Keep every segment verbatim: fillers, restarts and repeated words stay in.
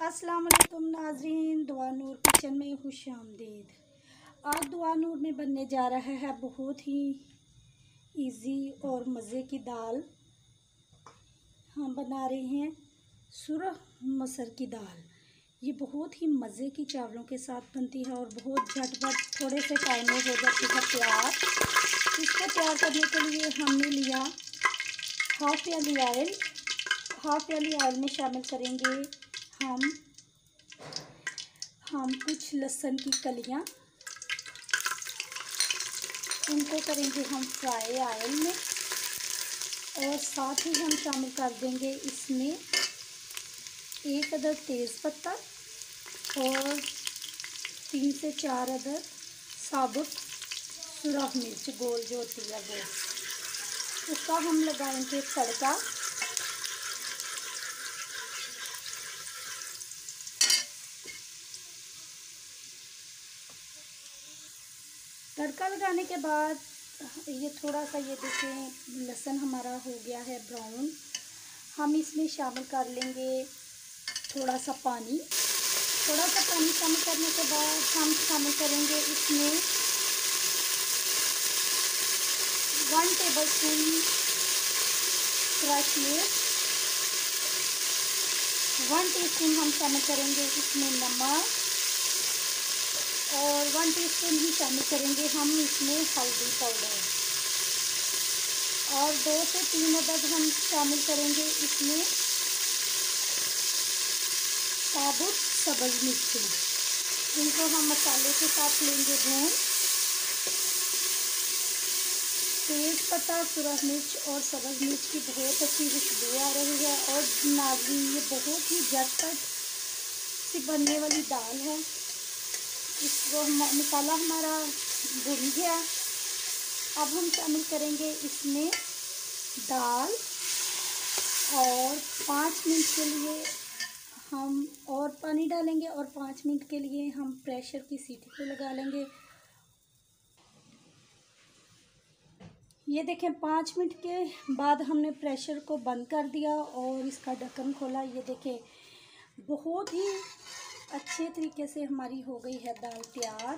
अस्सलाम वालेकुम नाज़रीन, दुआ नूर किचन में खुश आमदीद। आज दुआ नूर में बनने जा रहा है बहुत ही इजी और मज़े की दाल। हम बना रहे हैं सुरख मसर की दाल। ये बहुत ही मज़े की चावलों के साथ बनती है और बहुत झटपट थोड़े से टाइम में हो जाती है तैयार। इसको तैयार करने के लिए हमने लिया हाफ प्याली ऑयल। हाफ प्याली ऑयल में शामिल करेंगे हम हम कुछ लहसुन की कलियां। इनको करेंगे हम फ्राई ऑयल में और साथ ही हम शामिल कर देंगे इसमें एक अदद तेज़ पत्ता और तीन से चार अदद साबुत सुरख मिर्च गोल जो होती है वो। उसका हम लगाएंगे तड़का। तड़का लगाने के बाद ये थोड़ा सा ये देखें लहसुन हमारा हो गया है ब्राउन। हम इसमें शामिल कर लेंगे थोड़ा सा पानी। थोड़ा सा पानी शामिल करने के बाद हम शामिल करेंगे इसमें वन टेबल स्पून क्रश मिर्च। वन टीस्पून हम शामिल करेंगे इसमें नमक और वन टीस्पून ही शामिल करेंगे हम इसमें हल्दी पाउडर और दो से तीन अदद हम शामिल करेंगे इसमें साबुत सब्ज़ मिर्ची। इनको हम मसाले के साथ लेंगे भून। तेज़ पत्ता सुरख मिर्च और सब्ज़ मिर्च की बहुत अच्छी खुशबू आ रही है और नाज़रीन ये बहुत ही झटपट सी बनने वाली दाल है। इसको मसाला हमारा भुन गया। अब हम शामिल करेंगे इसमें दाल और पाँच मिनट के लिए हम और पानी डालेंगे और पाँच मिनट के लिए हम प्रेशर की सीटी को लगा लेंगे। ये देखें पाँच मिनट के बाद हमने प्रेशर को बंद कर दिया और इसका ढक्कन खोला। ये देखें बहुत ही अच्छे तरीके से हमारी हो गई है दाल तैयार।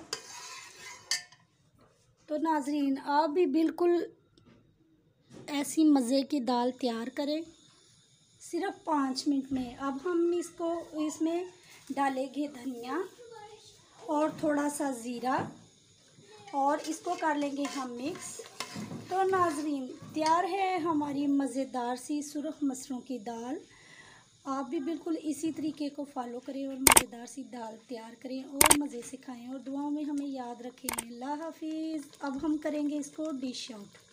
तो नाज़रीन आप भी बिल्कुल ऐसी मज़े की दाल तैयार करें सिर्फ पाँच मिनट में। अब हम इसको इसमें डालेंगे धनिया और थोड़ा सा ज़ीरा और इसको कर लेंगे हम मिक्स। तो नाज़रीन तैयार है हमारी मज़ेदार सी सुरख मसरों की दाल। आप भी बिल्कुल इसी तरीके को फॉलो करें और मज़ेदार सी दाल तैयार करें और मज़े से खाएं और दुआओं में हमें याद रखें। अल्लाह हाफिज़। अब हम करेंगे इसको डिश आउट।